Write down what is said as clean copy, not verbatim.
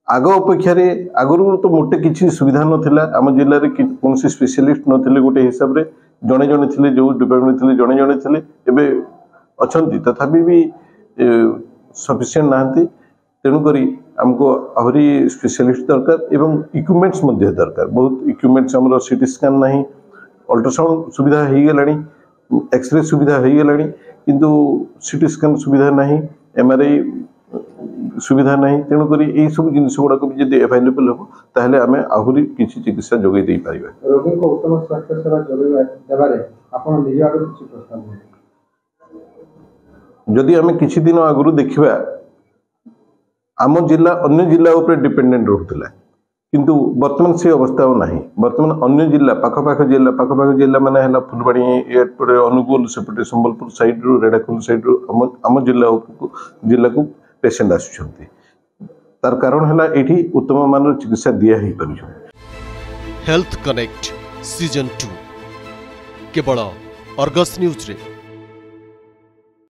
आग अपेक्षा आगु तो मोटे किसी सुविधा नाला आम जिले में कौन स्पेशलिस्ट नथिले गोटे हिसाब से जड़े जड़े थे जो डिपार्टमेंट थे जड़े जड़े थे एवं अच्छा तथापि भी सफिशिएंट नहांती तेणुक आमको आहरी स्पेशलिस्ट दरकार एवं इक्विपमेंट्स दरकार बहुत इक्विपमेंट्स आम सीटी स्कैन ना अल्ट्रासाउंड सुविधा हो गलानी एक्सरे सुविधा हो गलानी किंतु सीटी स्कैन सुविधा ना एमआरआई सुविधा ना तेणुक यही सब जिन गुड़ाक भी जब एभेलेबल हम ताहले आम आहरी किसी चिकित्सा जोगे दे पार रोगी को उत्तम स्वास्थ्य सेवा प्रस्ताव जदि आम किसी दिन आगु देखा आम जिला अन्य जिला उपर डिपेंडेंट रोला किंतु वर्तमान से अवस्था ना वर्तमान अन्य जिला पाखपाख जिला माने है फुलवाणी एपटे अनुगुल सेपटे संबलपुर साइड रु रेढ़ाखोल साइड रु आम जिला को पेसेंट आसुछंती तार कारण है ये उत्तम मान चिकित्सा दिया ही पार। हेल्थ कनेक्ट सीजन 2 केवल अर्गस न्यूज रे।